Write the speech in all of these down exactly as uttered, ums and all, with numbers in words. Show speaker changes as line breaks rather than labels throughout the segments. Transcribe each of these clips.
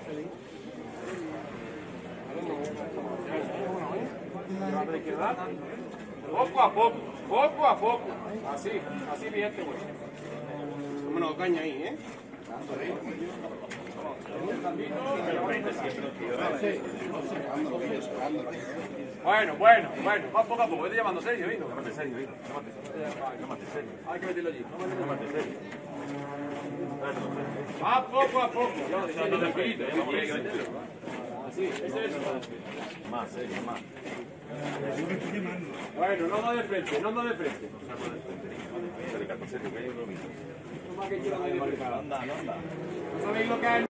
Poco a poco, poco a poco. Así, así bien, güey. Vámonos, caña ahí, ¿eh? Bueno, bueno, bueno, va poco a poco, vete llamando serio, ¿eh? Llámate serio, ¿eh? Llámate serio. Hay que meterlo allí. Llámate serio. Va poco a poco. Así, ese es. Más, serio, más. Bueno, no anda de frente, no anda de frente. No más que quiera de frente. Anda, anda. ¿No sabéis lo que hay?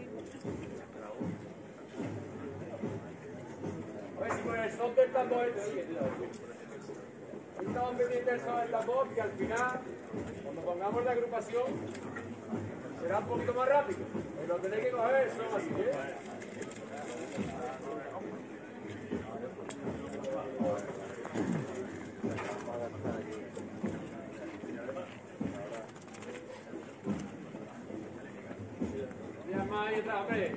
A ver si con el son del tambor estamos pendientes del son del tambor, que al final, cuando pongamos la agrupación, será un poquito más rápido. Pero tenéis que coger el son así, ¿eh? Mira más ahí atrás, hombre.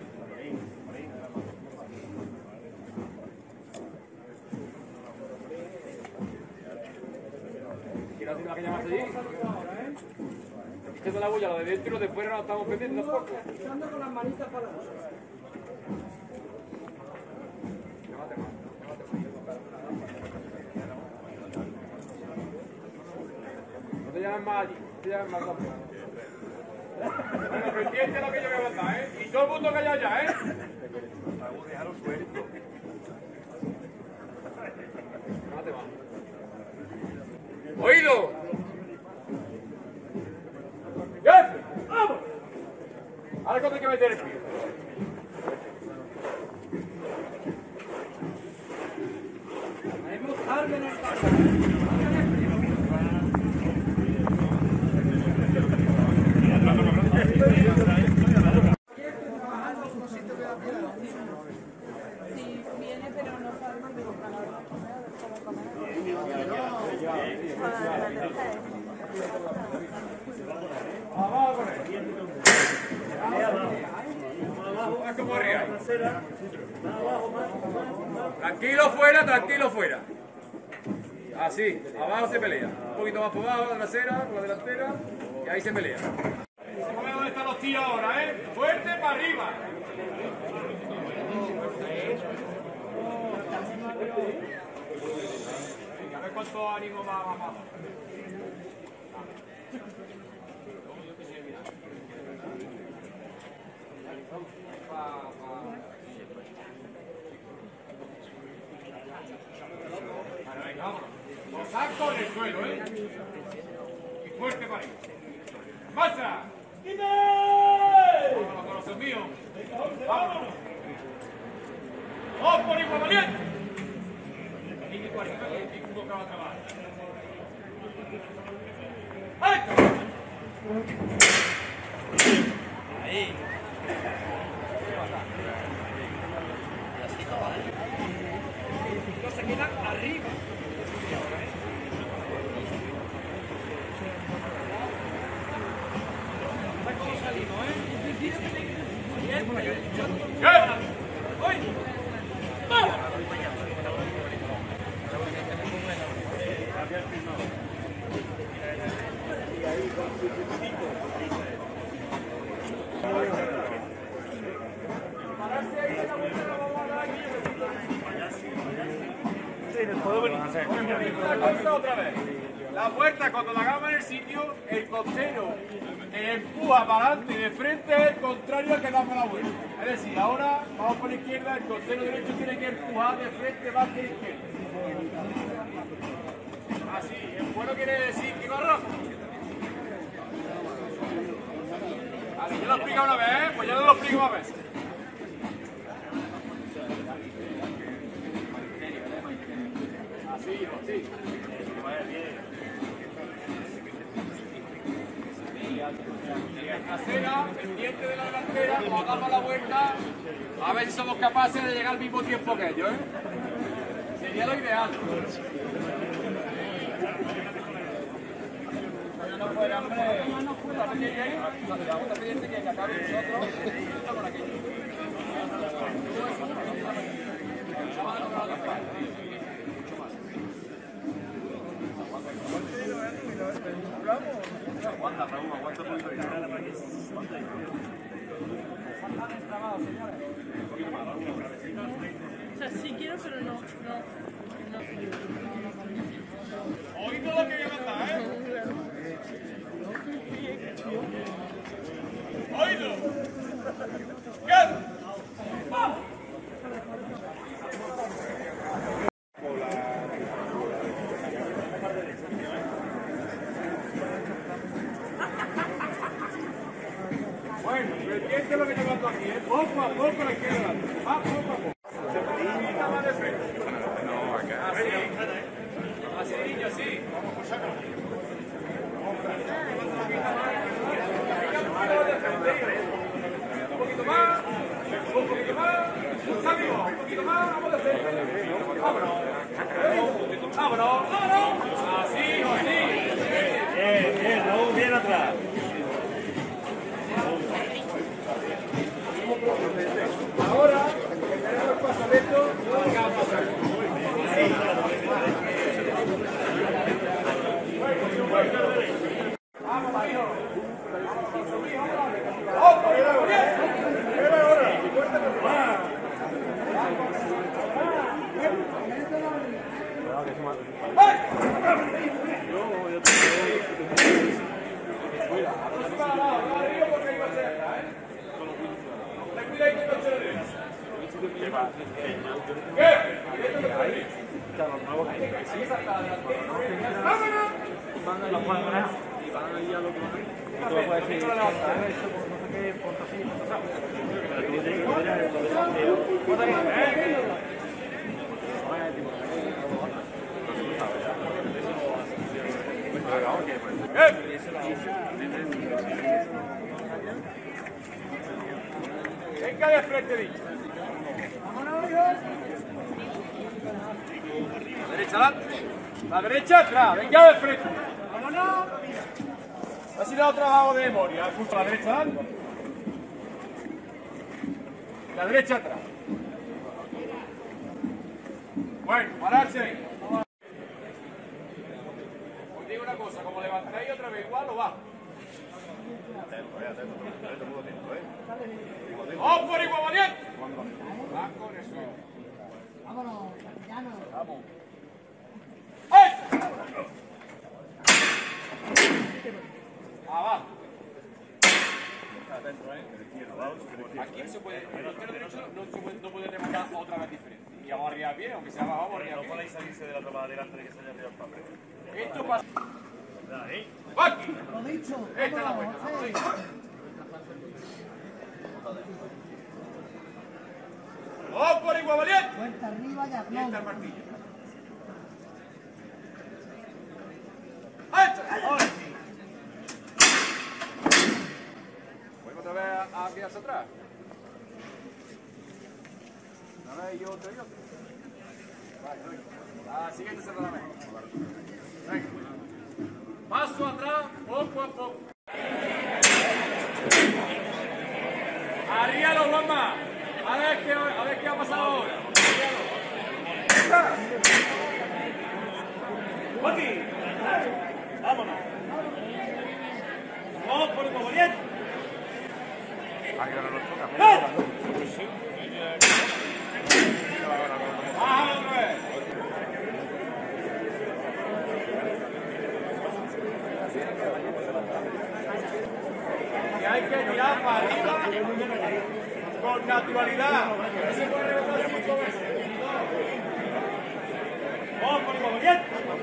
¿Quieres hacer una que llamas allí? Echando la bulla, lo de dentro y lo de fuera no estamos pendientes tampoco.
Echando con las manitas para adelante.
No te llames más allí, no te llames más rápido. Bueno, pendiente a lo que yo voy a mandar, ¿eh? Y todo el mundo callado ya, ¿eh? Vamos a dejarlo suelto. No te va. ¡Oído! ¡Jefe! ¡Vamos! Ahora cuando hay que meter el pie.
Haremos carga en el carro.
Tranquilo fuera, tranquilo fuera. Así, abajo se pelea. Un poquito más por abajo, la trasera, por la delantera, y ahí se pelea. Vamos a ver dónde están los tíos ahora, ¿eh? Fuerte para arriba. A ver cuánto ánimo va a bajar. Lo saco en el suelo, ¿eh? Y fuerte para ahí. ¡Pasa! ¡Vámonos, corazón mío! ¡Vámonos! ¡Oh, por igual valiente! Y cuarenta y cinco que va a acabar. ¡Ahí! Ahí. Se quedan arriba. Otra vez. La puerta, cuando la hagamos en el sitio, el costero empuja para adelante y de frente es el contrario al que damos la vuelta. Es decir, ahora vamos por la izquierda, el costero derecho tiene que empujar de frente más que la izquierda. Así, el bueno quiere decir que va rojo. Vale, yo lo explico una vez, ¿eh? Pues yo no lo explico más veces. Así, así. La trasera, pendiente de la delantera, como hagamos la vuelta, a ver si somos capaces de llegar al mismo tiempo que ellos, ¿eh? Sería lo ideal. No fuera, hombre. Está pendiente ahí, está pendiente que acabe nosotros por aquello.
O sea, sí quiero, pero no. no, no.
Oído lo que voy a mandar, ¿eh? Oído. ¿Qué? ¡Vamos! Bueno, pendiente lo que yo mando aquí, ¿eh? Poco a poco la izquierda adelante. Va poco a poco. Poquita más de frente. Así. Así, niño, así. Vamos, pues sácalo. Un poquito más. Un poquito más. Salimos. Un poquito más. Vamos de frente. Vámonos. Vámonos. Vámonos. Así, así.
Bien, bien, Raúl, bien atrás.
Ahora, tenemos el paso lento, vamos a pasar. Vamos, hijo. ¡Ojo, mira, bien! ¡Mira ahora! Venga de frente, dicho. La derecha adelante. La derecha atrás. Venga de frente. Vámonos. Así da otro trabajo de memoria. Justo la derecha adelante. La derecha atrás. Bueno, pararse ahí. Os digo una cosa, como levantáis otra vez igual, lo bajo. ¡Oh, por igual valiente! Va con eso.
Vámonos, castellano.
Vamos. ¡Ay! Abajo. Aquí se puede, el delantero derecho no, se puede, no puede rematar otra vez diferente. Y vamos a arriba bien, aunque sea abajo, vamos arriba bien.
No podéis salirse de la tomada delante de que se haya arriba el papel.
Esto pasa.
Ahí.
¡Aquí!
Lo dicho.
Esta es la
vámonos,
buena. Vamos ahí. ¡Oh, por igual valiente!
Puerta arriba y
Y
aplauso.
esta el martillo. ¡Ahí está! ¡Ahora sí! Vuelvo otra vez a, a quedarse atrás. Una vez y otra y otra. Vale, venga. La siguiente se la vez. Venga. Paso atrás, poco a poco. Arriba, Juanma. A ver qué, a ver qué ha pasado ahora.
¡Joaquín! ¡Vámonos! ¡Vamos por el Mogollón!
¡Bájalo otra vez! Que hay que tirar para arriba con naturalidad. No se puede levantar cinco veces.
¡Vamos por el Mogollón!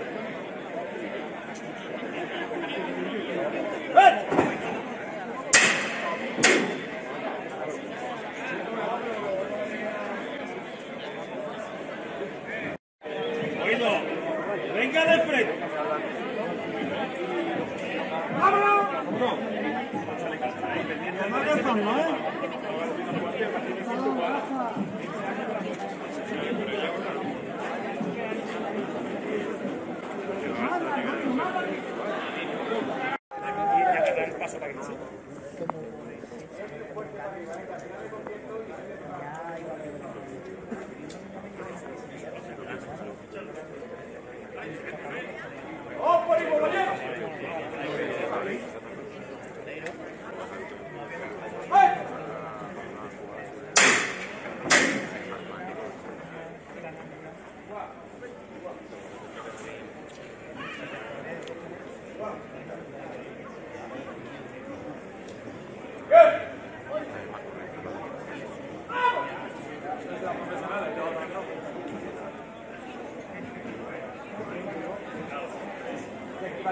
Oído, venga de frente. ¡Vámonos! ¡Vámonos! No razón, ¿no?
¡Oh, por igual valiente!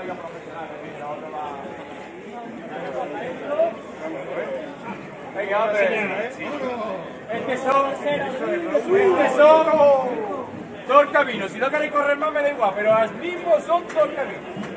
liga profesional, ¿eh? La otra va... Venga, hombre. Este son... Este son... Todo el camino. Si no queréis correr más me da igual, pero al mismo son todo el camino.